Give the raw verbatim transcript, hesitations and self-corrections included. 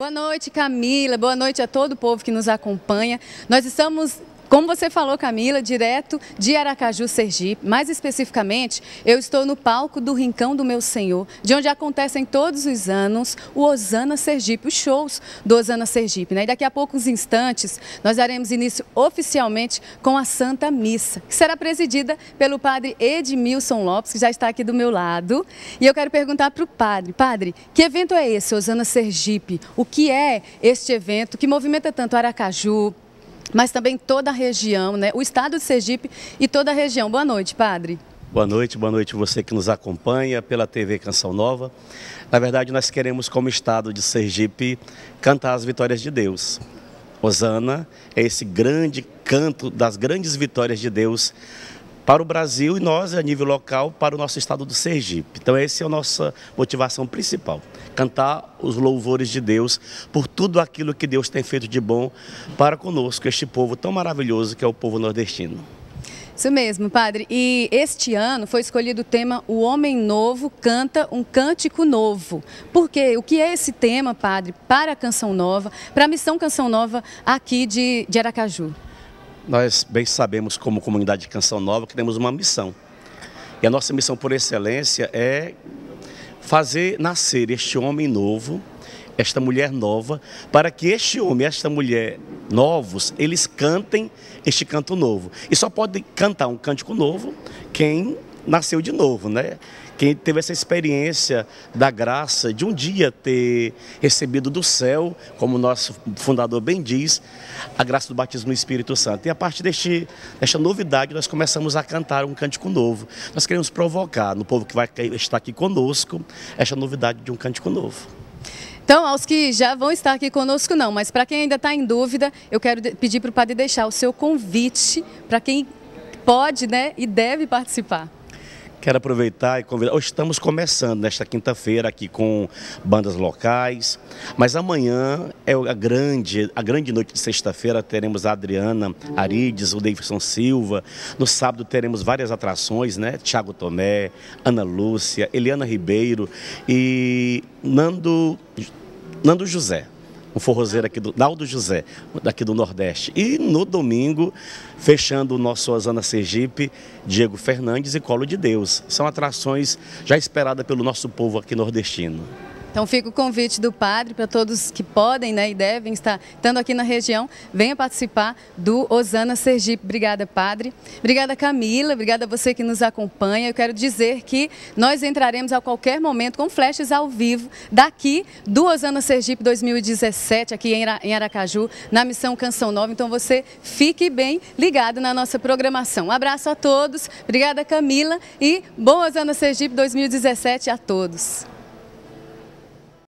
Boa noite, Camila. Boa noite a todo o povo que nos acompanha. Nós estamos, como você falou, Camila, direto de Aracaju, Sergipe. Mais especificamente, eu estou no palco do Rincão do Meu Senhor, de onde acontecem todos os anos o Osana Sergipe, os shows do Osana Sergipe, né? E daqui a poucos instantes, nós daremos início oficialmente com a Santa Missa, que será presidida pelo padre Edmilson Lopes, que já está aqui do meu lado. E eu quero perguntar para o padre, padre, que evento é esse, Osana Sergipe? O que é este evento que movimenta tanto Aracaju, mas também toda a região, né? O estado de Sergipe e toda a região. Boa noite, padre. Boa noite, boa noite você que nos acompanha pela T V Canção Nova. Na verdade, nós queremos, como estado de Sergipe, cantar as vitórias de Deus. Osana é esse grande canto das grandes vitórias de Deus para o Brasil e nós, a nível local, para o nosso estado do Sergipe. Então essa é a nossa motivação principal, cantar os louvores de Deus por tudo aquilo que Deus tem feito de bom para conosco, este povo tão maravilhoso que é o povo nordestino. Isso mesmo, padre. E este ano foi escolhido o tema O Homem Novo Canta um Cântico Novo. Por quê? O que é esse tema, padre, para a Canção Nova, para a Missão Canção Nova aqui de, de Aracaju? Nós bem sabemos, como comunidade de Canção Nova, que temos uma missão. E a nossa missão por excelência é fazer nascer este homem novo, esta mulher nova, para que este homem e esta mulher novos, eles cantem este canto novo. E só pode cantar um cântico novo quem nasceu de novo, né? Quem teve essa experiência da graça de um dia ter recebido do céu, como o nosso fundador bem diz, a graça do batismo no Espírito Santo. E a partir deste, desta novidade, nós começamos a cantar um cântico novo. Nós queremos provocar no povo que vai estar aqui conosco esta novidade de um cântico novo. Então, aos que já vão estar aqui conosco não, mas para quem ainda está em dúvida, eu quero pedir para o padre deixar o seu convite para quem pode, né, e deve participar. Quero aproveitar e convidar. Hoje estamos começando nesta quinta-feira aqui com bandas locais, mas amanhã é a grande, a grande noite de sexta-feira. Teremos a Adriana Arides, o Davidson Silva. No sábado teremos várias atrações, né? Tiago Tomé, Ana Lúcia, Eliana Ribeiro e Nando, Nando José. Um forrozeiro aqui do Naldo José, daqui do Nordeste. E no domingo, fechando o nosso Osana Sergipe, Diego Fernandes e Colo de Deus. São atrações já esperadas pelo nosso povo aqui nordestino. Então fica o convite do padre para todos que podem, né, e devem estar estando aqui na região, venha participar do Osana Sergipe. Obrigada, padre. Obrigada, Camila. Obrigada a você que nos acompanha. Eu quero dizer que nós entraremos a qualquer momento com flashes ao vivo daqui do Osana Sergipe dois mil e dezessete, aqui em Aracaju, na Missão Canção Nova. Então você fique bem ligado na nossa programação. Um abraço a todos. Obrigada, Camila. E bom Osana Sergipe dois mil e dezessete a todos.